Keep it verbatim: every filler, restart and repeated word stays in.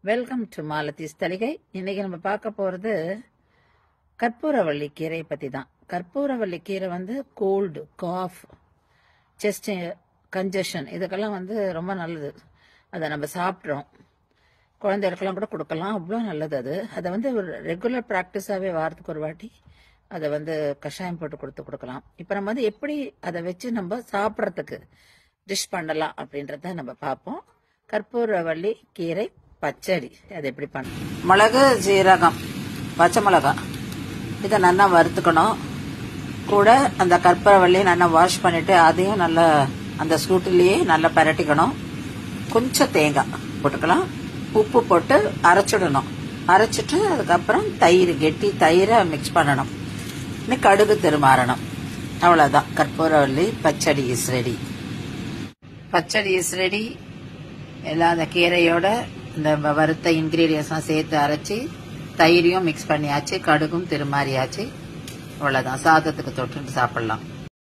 Welcome to மாலத்தீஸ் தளிகை. இன்னைக்கு நம்ம பார்க்க போகிறது கற்பூரவள்ளி கீரையை பற்றி தான். கற்பூரவள்ளி கீரை வந்து கோல்டு, காஃப், செஸ்ட் கன்ஜஷன் இதுக்கெல்லாம் வந்து ரொம்ப நல்லது. அதை நம்ம சாப்பிட்றோம், குழந்தைகளுக்கெல்லாம் கூட கொடுக்கலாம், அவ்வளோ நல்லது அது. அதை வந்து ஒரு ரெகுலர் ப்ராக்டிஸாகவே வாரத்துக்கு ஒரு வாட்டி அதை வந்து கஷாயம் போட்டு கொடுத்து கொடுக்கலாம். இப்போ நம்ம வந்து எப்படி அதை வச்சு நம்ம சாப்பிட்றதுக்கு டிஷ் பண்ணலாம் அப்படின்றத நம்ம பார்ப்போம். கற்பூரவள்ளி கீரை பச்சடி அது எப்படி பண்ண. மிளகு, சீரகம், பச்சை மிளகாய் இதை நல்லா வறுத்துக்கணும். கூட அந்த கற்பூரவள்ளி நல்லா வாஷ் பண்ணிட்டு அதையும் நல்லா அந்த சூட்டிலேயே நல்லா பரட்டிக்கணும். கொஞ்சம் தேங்காய் போட்டுக்கலாம், உப்பு போட்டு அரைச்சிடணும். அரைச்சிட்டு அதுக்கப்புறம் தயிர், கெட்டி தயிரை மிக்ஸ் பண்ணணும். இன்னும் கடுகு திருமாறணும். அவ்வளோதான், கற்பூரவள்ளி பச்சடி இஸ் ரெடி. பச்சடி இஸ் ரெடி. எல்லாம் அந்த கீரையோட இந்த வறுத்த இன்கிரீடியன்ஸ்லாம் சேர்த்து அரைச்சி தயிரையும் மிக்ஸ் பண்ணியாச்சு, கடுகும் திருமாறியாச்சு. அவ்வளோதான், சாதத்துக்கு தொட்டுட்டு சாப்பிடலாம்.